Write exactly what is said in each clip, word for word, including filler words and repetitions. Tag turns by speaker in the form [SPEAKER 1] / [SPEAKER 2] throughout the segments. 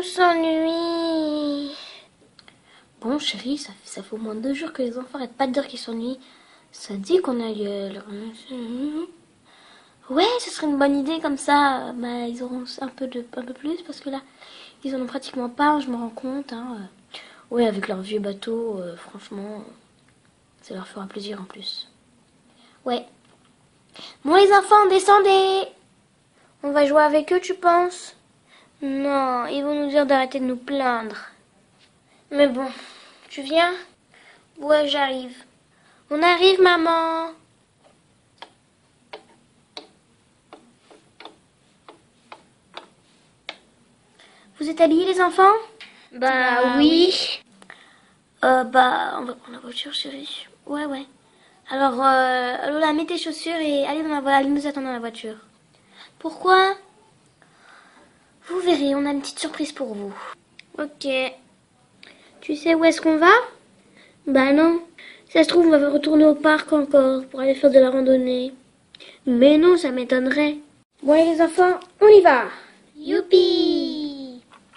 [SPEAKER 1] s'ennuie. Bon, chérie, ça fait, ça fait au moins deux jours que les enfants arrêtent pas de dire qu'ils s'ennuient. Ça dit qu'on aille... Euh... Ouais, ce serait une bonne idée comme ça. Bah, ils auront un peu, de, un peu plus parce que là, ils en ont pratiquement pas, je me rends compte. Hein. Ouais, avec leur vieux bateau, euh, franchement, ça leur fera plaisir en plus. Ouais. Bon, les enfants, descendez. On va jouer avec eux, tu penses? Non, ils vont nous dire d'arrêter de nous plaindre. Mais bon, tu viens? Ouais, j'arrive. On arrive, maman. Vous êtes habillés, les enfants? Bah, bah oui. oui. Euh, bah, on va prendre la voiture, chérie. Ouais, ouais. Alors, euh, Lola, mets tes chaussures et allez dans la voiture. Allez nous attendre dans la voiture. Pourquoi? Vous verrez, on a une petite surprise pour vous. Ok. Tu sais où est-ce qu'on va? Bah non. Si ça se trouve, on va retourner au parc encore pour aller faire de la randonnée. Mais non, ça m'étonnerait. Bon, allez les enfants, on y va. Youpi!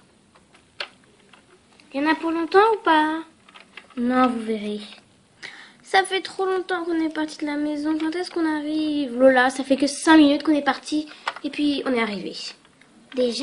[SPEAKER 1] Il y en a pour longtemps ou pas? Non, vous verrez. Ça fait trop longtemps qu'on est parti de la maison. Quand est-ce qu'on arrive? Lola, ça fait que cinq minutes qu'on est parti. Et puis, on est arrivé. Déjà?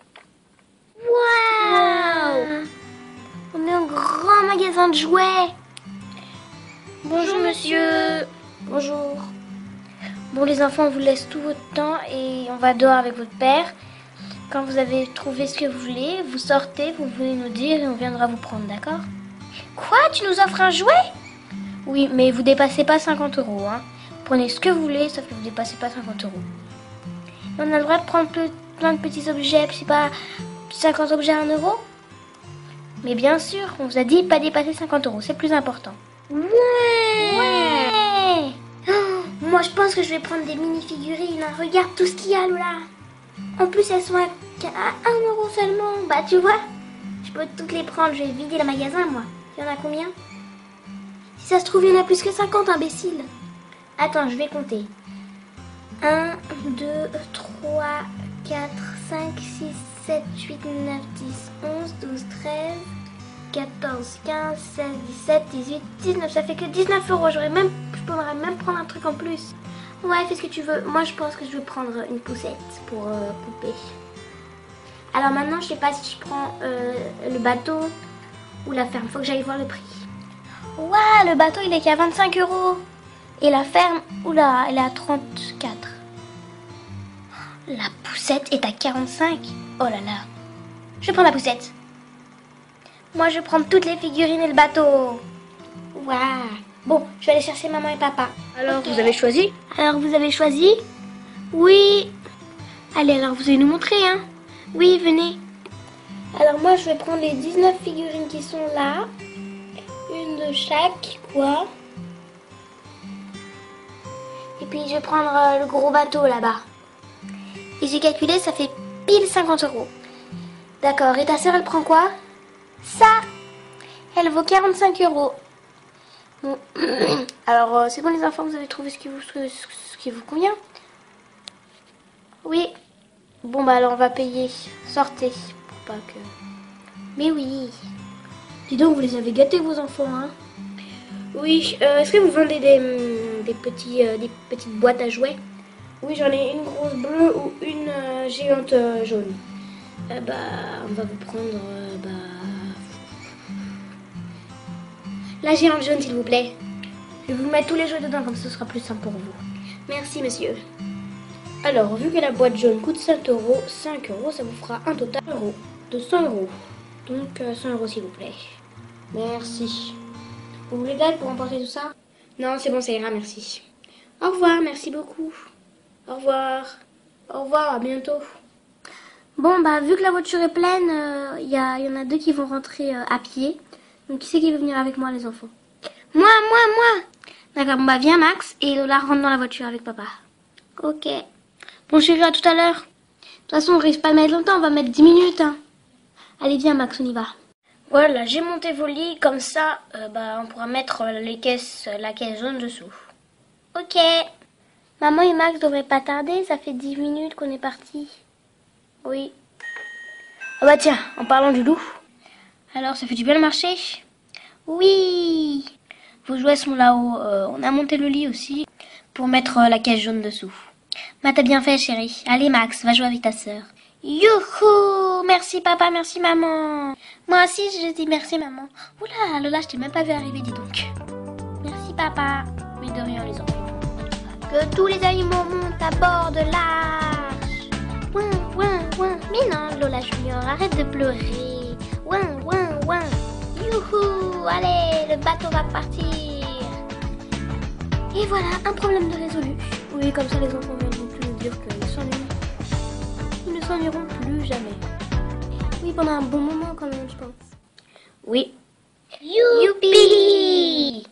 [SPEAKER 1] Waouh! Wow. On est au grand magasin de jouets. Bonjour, Bonjour monsieur. Bonjour. Bon, les enfants, on vous laisse tout votre temps et on va dehors avec votre père. Quand vous avez trouvé ce que vous voulez, vous sortez, vous venez nous dire et on viendra vous prendre, d'accord? Quoi? Tu nous offres un jouet? Oui, mais vous dépassez pas cinquante euros. Hein. Prenez ce que vous voulez, sauf que vous dépassez pas cinquante euros. Et on a le droit de prendre plein de petits objets, je sais pas, cinquante objets à un euro? Mais bien sûr, on vous a dit pas dépasser cinquante euros, c'est plus important. Ouais, ouais. Oh, moi, je pense que je vais prendre des mini-figurines. Regarde tout ce qu'il y a, Lola. En plus, elles sont à un euro seulement. Bah, tu vois, je peux toutes les prendre. Je vais vider le magasin, moi. Il y en a combien? Si ça se trouve, il y en a plus que cinquante, imbécile. Attends, je vais compter. un, deux, trois, quatre, cinq, six, sept, huit, neuf, dix, onze, douze, treize, quatorze, quinze, seize, dix-sept, dix-huit, dix-neuf. Ça fait que dix-neuf euros. J'aurais même, je pourrais même prendre un truc en plus. Ouais, fais ce que tu veux. Moi, je pense que je vais prendre une poussette pour euh, poupée. Alors maintenant, je sais pas si je prends euh, le bateau ou la ferme. Faut que j'aille voir le prix. Ouah, le bateau, il est qu'à vingt-cinq euros. Et la ferme, oula, elle est à trente-quatre. La poussette est à quarante-cinq. Oh là là. Je vais prendre la poussette. Moi, je vais prendre toutes les figurines et le bateau. Waouh. Bon, je vais aller chercher maman et papa. Alors, okay. Vous avez choisi? Alors, vous avez choisi? Oui. Allez, alors, vous allez nous montrer, hein? Oui, venez. Alors, moi, je vais prendre les dix-neuf figurines qui sont là. Une de chaque, quoi. Et puis, je vais prendre euh, le gros bateau, là-bas. Et j'ai calculé, ça fait pile cinquante euros. D'accord. Et ta sœur, elle prend quoi? Ça. Elle vaut quarante-cinq euros. Bon. Alors, euh, c'est bon les enfants, vous avez trouvé ce qui vous, ce, ce qui vous convient? Oui. Bon, bah alors on va payer. Sortez. Pour pas que... Mais oui. Dis donc, vous les avez gâtés vos enfants, hein? Oui. Euh, Est-ce que vous vendez des, des, petits, euh, des petites boîtes à jouets? Oui, j'en ai une grosse bleue ou une euh, géante euh, jaune. Euh, bah, on va vous prendre... Euh, bah... La géante jaune, s'il vous plaît. Je vais vous mettre tous les jouets dedans, comme ça ce sera plus simple pour vous. Merci, monsieur. Alors, vu que la boîte jaune coûte cinq euros, cinq euros, ça vous fera un total de cent euros. Donc, euh, cent euros, s'il vous plaît. Merci. Vous voulez d'aide pour emporter tout ça? Non, c'est bon, ça ira, merci. Au revoir, merci beaucoup. Au revoir. Au revoir, à bientôt. Bon, bah, vu que la voiture est pleine, il euh, y, y en a deux qui vont rentrer euh, à pied. Donc, qui c'est qui veut venir avec moi, les enfants? Moi, moi, moi. D'accord, bon, bah, viens, Max, et Lola rentre dans la voiture avec papa. Ok. Bon, chérie, à tout à l'heure. De toute façon, on risque pas de mettre longtemps, on va mettre dix minutes. Hein. Allez, viens, Max, on y va. Voilà, j'ai monté vos lits, comme ça, euh, bah, on pourra mettre les caisses, la caisse jaune dessous. Ok. Maman et Max devraient pas tarder, ça fait dix minutes qu'on est partis. Oui. Ah bah tiens, en parlant du loup. Alors, ça fait du bien le marché? Oui. Vos jouets sont là-haut. Euh, on a monté le lit aussi pour mettre euh, la caisse jaune dessous. Bah t'as bien fait, chérie. Allez, Max, va jouer avec ta sœur. Youhou! Merci papa, merci maman. Moi aussi, je dis merci maman. Oula, Lola, je t'ai même pas vu arriver, dis donc. Merci papa. Mais de rien, les enfants. Que tous les animaux montent à bord de l'arche. Ouin, ouin, ouin. Mais non, Lola Junior, arrête de pleurer. Ouin, ouin, ouin. Youhou! Allez, le bateau va partir. Et voilà, un problème de résolu. Oui, comme ça, les enfants ne viendront plus nous dire qu'ils s'ennuient. Ils ne s'ennuieront plus jamais. Oui, pendant un bon moment quand même, je pense. Oui. Youpi!